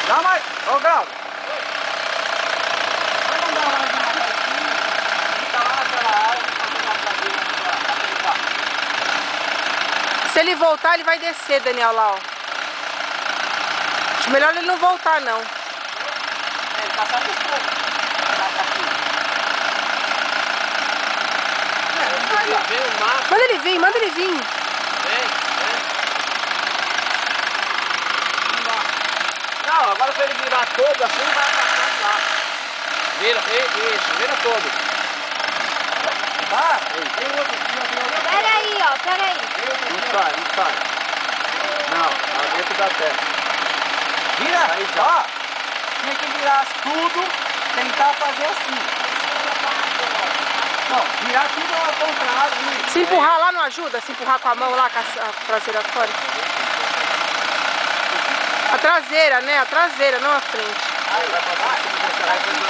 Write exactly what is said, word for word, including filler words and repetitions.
Dá mais. Ô, Grau. Se ele voltar, ele vai descer, Daniel, lá, ó. Acho melhor ele não voltar, não. É, ele passar por pouco. Manda ele vir, manda ele vir. Vem, vem. Não, agora se ele virar todo assim, vai passar lá. Vira, isso, vira todo. Tá? Pega aí, ó, pega aí. Não sai, não sai. Não, tá dentro da terra. Vira, aí já. Ó, tinha que virar tudo, tentar fazer assim. Não, virar tudo ao contrário. Se empurrar lá não ajuda? Se empurrar com a mão lá, com a traseira fora? A traseira, né? A traseira, não a frente. Aí vai passar em cima dessa área.